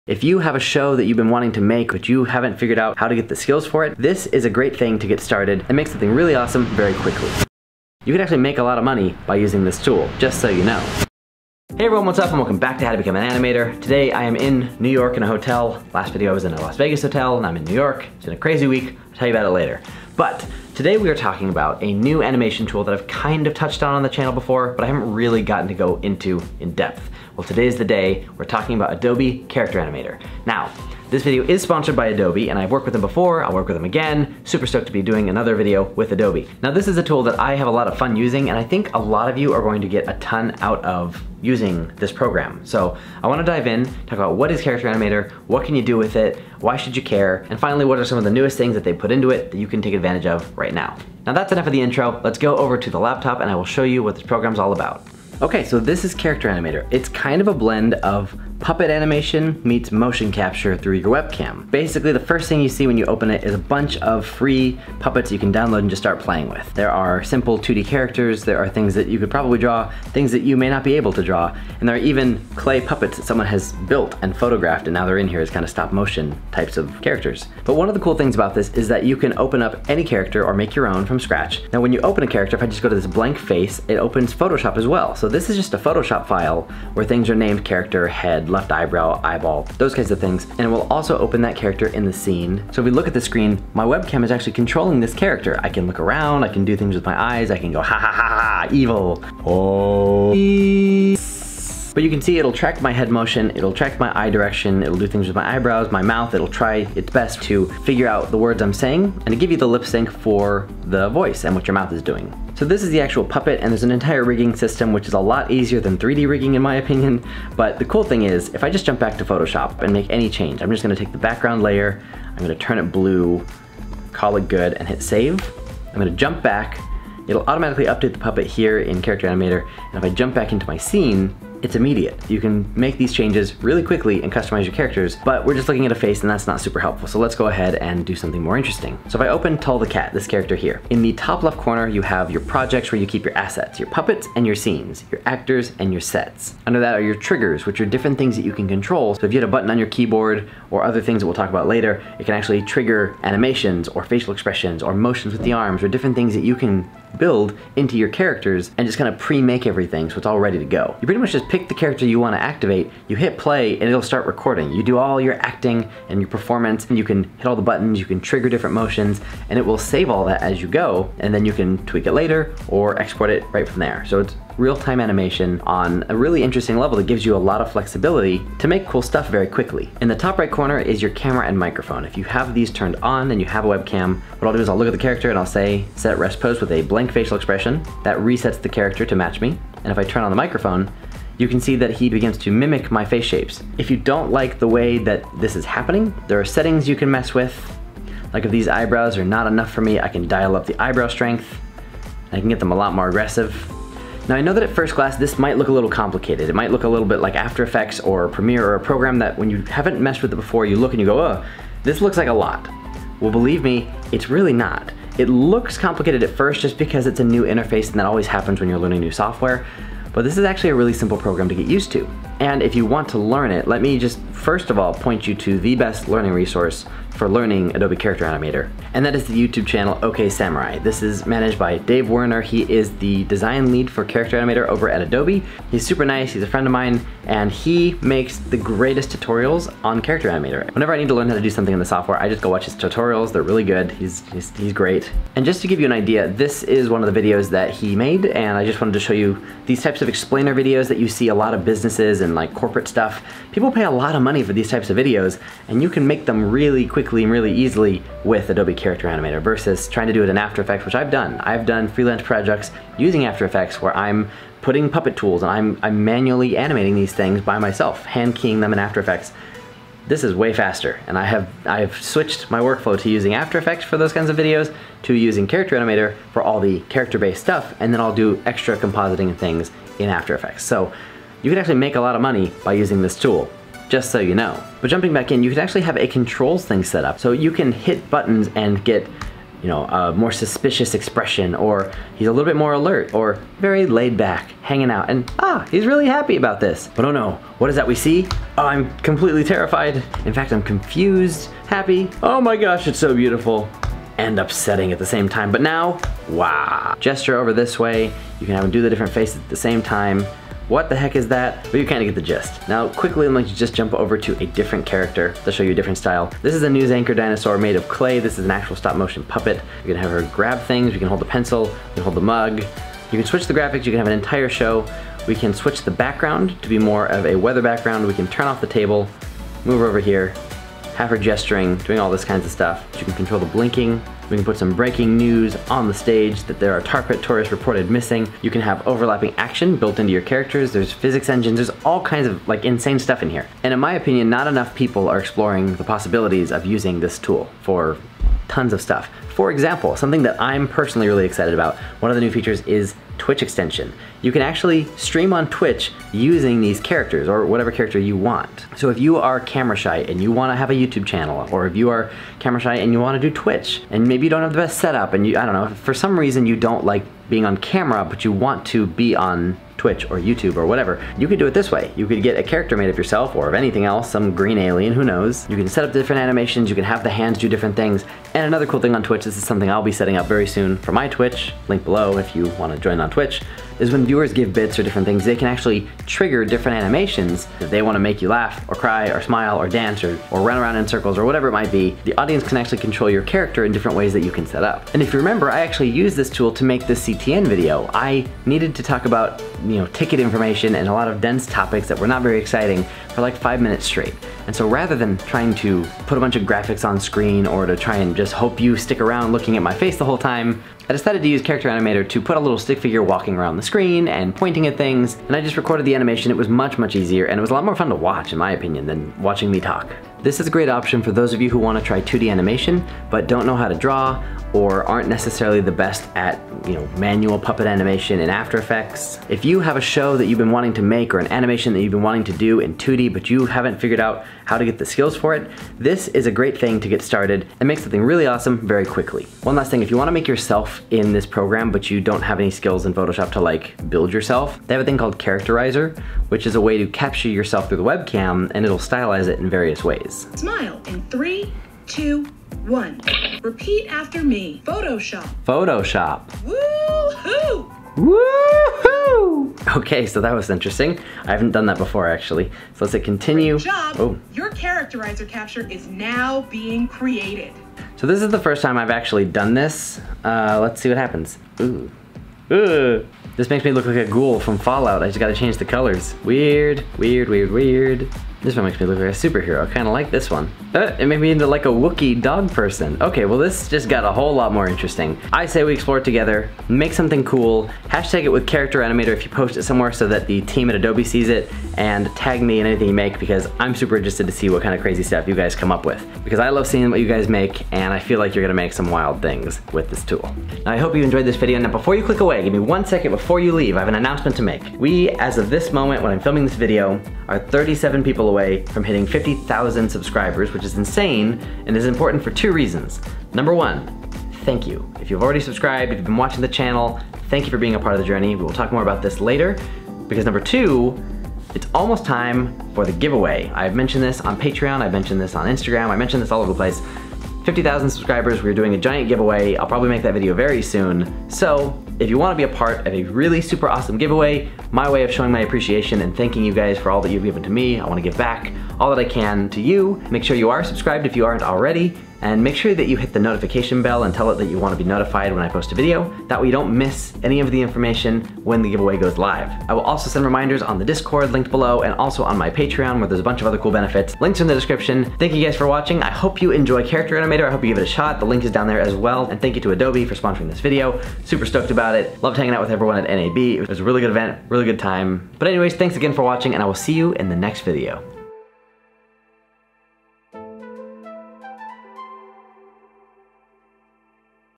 If you have a show that you've been wanting to make but you haven't figured out how to get the skills for it, this is a great thing to get started and make something really awesome very quickly. You can actually make a lot of money by using this tool, just so you know. Hey everyone, what's up and welcome back to How to Become an Animator. Today I am in New York in a hotel. Last video I was in a Las Vegas hotel and I'm in New York. It's been a crazy week, I'll tell you about it later. But today we are talking about a new animation tool that I've kind of touched on the channel before, but I haven't really gotten to go into in depth. Well, today's the day we're talking about Adobe Character Animator. Now, this video is sponsored by Adobe and I've worked with them before, I'll work with them again. Super stoked to be doing another video with Adobe. Now this is a tool that I have a lot of fun using and I think a lot of you are going to get a ton out of using this program. So I want to dive in, talk about what is Character Animator, what can you do with it, why should you care, and finally what are some of the newest things that they put into it that you can take advantage of right now. Now that's enough of the intro, let's go over to the laptop and I will show you what this program's all about. Okay, so this is Character Animator. It's kind of a blend of puppet animation meets motion capture through your webcam. Basically, the first thing you see when you open it is a bunch of free puppets you can download and just start playing with. There are simple 2D characters, there are things that you could probably draw, things that you may not be able to draw, and there are even clay puppets that someone has built and photographed and now they're in here as kind of stop motion types of characters. But one of the cool things about this is that you can open up any character or make your own from scratch. Now when you open a character, if I just go to this blank face, it opens Photoshop as well. So this is just a Photoshop file where things are named character, head, left eyebrow, eyeball, those kinds of things. And it will also open that character in the scene. So if we look at the screen, my webcam is actually controlling this character. I can look around, I can do things with my eyes, I can go ha ha ha ha, evil. Oh. But you can see it'll track my head motion, it'll track my eye direction, it'll do things with my eyebrows, my mouth, it'll try its best to figure out the words I'm saying and to give you the lip sync for the voice and what your mouth is doing. So this is the actual puppet and there's an entire rigging system which is a lot easier than 3D rigging in my opinion. But the cool thing is, if I just jump back to Photoshop and make any change, I'm just gonna take the background layer, I'm gonna turn it blue, call it good and hit save. I'm gonna jump back, it'll automatically update the puppet here in Character Animator, and if I jump back into my scene, it's immediate. You can make these changes really quickly and customize your characters, but we're just looking at a face and that's not super helpful. So let's go ahead and do something more interesting. So if I open Tull the Cat, this character here, in the top left corner you have your projects where you keep your assets, your puppets and your scenes, your actors and your sets. Under that are your triggers, which are different things that you can control. So if you had a button on your keyboard or other things that we'll talk about later, it can actually trigger animations or facial expressions or motions with the arms or different things that you can build into your characters and just kind of pre-make everything so it's all ready to go. You pretty much just pick the character you want to activate, you hit play and it'll start recording. You do all your acting and your performance and you can hit all the buttons, you can trigger different motions and it will save all that as you go and then you can tweak it later or export it right from there. So it's real-time animation on a really interesting level that gives you a lot of flexibility to make cool stuff very quickly. In the top right corner is your camera and microphone. If you have these turned on and you have a webcam, what I'll do is I'll look at the character and I'll say set rest pose with a blank facial expression. That resets the character to match me. And if I turn on the microphone, you can see that he begins to mimic my face shapes. If you don't like the way that this is happening, there are settings you can mess with. Like if these eyebrows are not enough for me, I can dial up the eyebrow strength. I can get them a lot more aggressive. Now I know that at first glance this might look a little complicated. It might look a little bit like After Effects or Premiere or a program that when you haven't messed with it before, you look and you go, oh, this looks like a lot. Well, believe me, it's really not. It looks complicated at first just because it's a new interface and that always happens when you're learning new software. But this is actually a really simple program to get used to. And if you want to learn it, let me just first of all point you to the best learning resource for learning Adobe Character Animator, and that is the YouTube channel OK Samurai. This is managed by Dave Werner. He is the design lead for Character Animator over at Adobe. He's super nice, he's a friend of mine, and he makes the greatest tutorials on Character Animator. Whenever I need to learn how to do something in the software, I just go watch his tutorials. They're really good. He's great. And just to give you an idea, this is one of the videos that he made, and I just wanted to show you these types of explainer videos that you see a lot of businesses and like corporate stuff. People pay a lot of money for these types of videos, and you can make them really quickly and really easily with Adobe Character Animator versus trying to do it in After Effects, which I've done. I've done freelance projects using After Effects where I'm putting puppet tools and I'm manually animating these things by myself, hand keying them in After Effects. This is way faster, and I have switched my workflow to using After Effects for those kinds of videos to using Character Animator for all the character-based stuff, and then I'll do extra compositing and things in After Effects. So you can actually make a lot of money by using this tool, just so you know. But jumping back in, you can actually have a controls thing set up. So you can hit buttons and get you know, a more suspicious expression, or he's a little bit more alert, or very laid back, hanging out, and he's really happy about this. But oh no, what is that we see? Oh, I'm completely terrified. In fact, I'm confused, happy. Oh my gosh, it's so beautiful. And upsetting at the same time. But now, wow. Gesture over this way. You can have him do the different faces at the same time. What the heck is that? But you kind of get the gist. Now, quickly, I'm going to just jump over to a different character to show you a different style. This is a news anchor dinosaur made of clay. This is an actual stop motion puppet. You can have her grab things. You can hold the pencil. You can hold the mug. You can switch the graphics. You can have an entire show. We can switch the background to be more of a weather background. We can turn off the table, move over here, have her gesturing, doing all this kinds of stuff. You can control the blinking. We can put some breaking news on the stage that there are tar pit tourists reported missing. You can have overlapping action built into your characters. There's physics engines. There's all kinds of like insane stuff in here. And in my opinion, not enough people are exploring the possibilities of using this tool for tons of stuff. For example, something that I'm personally really excited about, one of the new features is Twitch extension. You can actually stream on Twitch using these characters or whatever character you want. So if you are camera shy and you want to have a YouTube channel, or if you are camera shy and you want to do Twitch and maybe you don't have the best setup and I don't know, for some reason you don't like being on camera but you want to be on Twitch or YouTube or whatever, you could do it this way. You could get a character made of yourself or of anything else, some green alien, who knows. You can set up different animations, you can have the hands do different things. And another cool thing on Twitch, this is something I'll be setting up very soon for my Twitch, link below if you want to join on Twitch, is when viewers give bits or different things, they can actually trigger different animations. If they want to make you laugh or cry or smile or dance or run around in circles or whatever it might be, the audience can actually control your character in different ways that you can set up. And if you remember, I actually used this tool to make this CTN video. I needed to talk about, you know, ticket information and a lot of dense topics that were not very exciting for like 5 minutes straight. And so rather than trying to put a bunch of graphics on screen or to try and just hope you stick around looking at my face the whole time, I decided to use Character Animator to put a little stick figure walking around the screen and pointing at things, and I just recorded the animation. It was much, much easier, and it was a lot more fun to watch, in my opinion, than watching me talk. This is a great option for those of you who want to try 2D animation, but don't know how to draw, or aren't necessarily the best at, you know, manual puppet animation in After Effects. If you have a show that you've been wanting to make or an animation that you've been wanting to do in 2D, but you haven't figured out how to get the skills for it, this is a great thing to get started and make something really awesome very quickly. One last thing, if you want to make yourself in this program, but you don't have any skills in Photoshop to like build yourself, they have a thing called Characterizer, which is a way to capture yourself through the webcam, and it'll stylize it in various ways. Smile in 3, 2, 1. Repeat after me. Photoshop. Photoshop. Woo-hoo! Woohoo! Okay, so that was interesting. I haven't done that before actually. So let's hit continue. Good job. Oh. Your characterizer capture is now being created. So this is the first time I've actually done this. Let's see what happens. Ooh. Ooh. This makes me look like a ghoul from Fallout. I just gotta change the colors. Weird, weird, weird, weird. This one makes me look like a superhero. I kinda like this one. It made me into like a Wookiee dog person. Okay, well this just got a whole lot more interesting. I say we explore it together, make something cool, hashtag it with Character Animator if you post it somewhere so that the team at Adobe sees it, and tag me in anything you make because I'm super interested to see what kind of crazy stuff you guys come up with. Because I love seeing what you guys make, and I feel like you're gonna make some wild things with this tool. Now I hope you enjoyed this video. Now before you click away, give me 1 second before you leave, I have an announcement to make. We, as of this moment when I'm filming this video, are 37 people away from hitting 50,000 subscribers, which is insane and is important for 2 reasons. Number 1, thank you. If you've already subscribed, if you've been watching the channel, thank you for being a part of the journey. We will talk more about this later. Because number 2, it's almost time for the giveaway. I've mentioned this on Patreon, I've mentioned this on Instagram, I mentioned this all over the place. 50,000 subscribers, we're doing a giant giveaway. I'll probably make that video very soon. So if you want to be a part of a really super awesome giveaway, my way of showing my appreciation and thanking you guys for all that you've given to me, I want to give back all that I can to you. Make sure you are subscribed if you aren't already, and make sure that you hit the notification bell and tell it that you want to be notified when I post a video. That way you don't miss any of the information when the giveaway goes live. I will also send reminders on the Discord linked below and also on my Patreon where there's a bunch of other cool benefits. Links are in the description. Thank you guys for watching. I hope you enjoy Character Animator. I hope you give it a shot. The link is down there as well. And thank you to Adobe for sponsoring this video. Super stoked about it. Loved hanging out with everyone at NAB. It was a really good event, really good time. But anyways, thanks again for watching and I will see you in the next video.